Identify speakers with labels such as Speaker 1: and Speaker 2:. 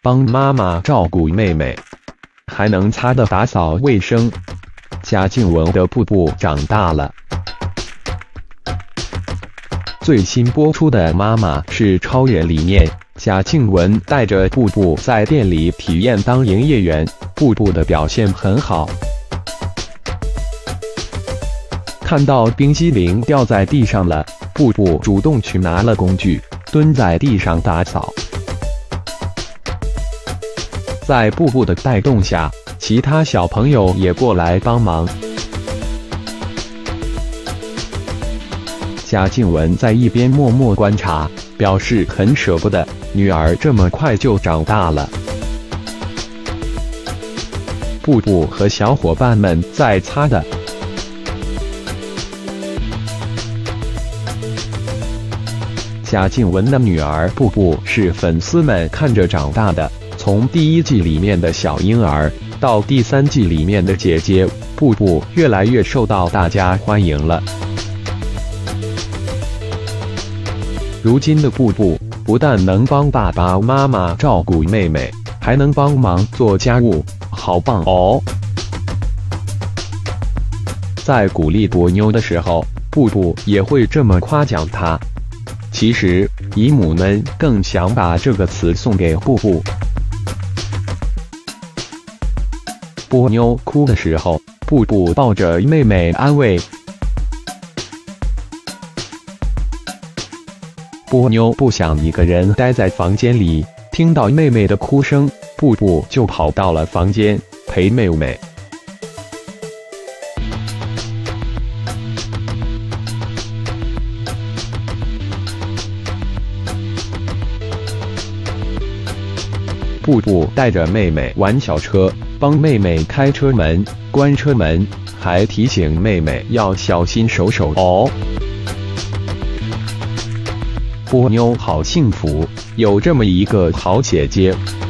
Speaker 1: 帮妈妈照顾妹妹，还能擦地打扫卫生。贾静雯的布布长大了。最新播出的《妈妈是超人》里面，贾静雯带着布布在店里体验当营业员，布布的表现很好。看到冰激凌掉在地上了，布布主动去拿了工具，蹲在地上打扫。在布布的带动下，其他小朋友也过来帮忙。贾静雯在一边默默观察，表示很舍不得女儿这么快就长大了。布布和小伙伴们在擦的。贾静雯的女儿布布是粉丝们看着长大的，从第1季里面的小婴儿到第3季里面的姐姐，布布越来越受到大家欢迎了。如今的布布不但能帮爸爸妈妈照顾妹妹，还能帮忙做家务，好棒哦！在鼓励波妞的时候，布布也会这么夸奖她。其实姨母们更想把这个词送给布布。波妞哭的时候，布布抱着妹妹安慰。波妞不想一个人待在房间里，听到妹妹的哭声，布布就跑到了房间陪妹妹。布布带着妹妹玩小车，帮妹妹开车门、关车门，还提醒妹妹要小心手哦。波妞好幸福，有这么一个好姐姐。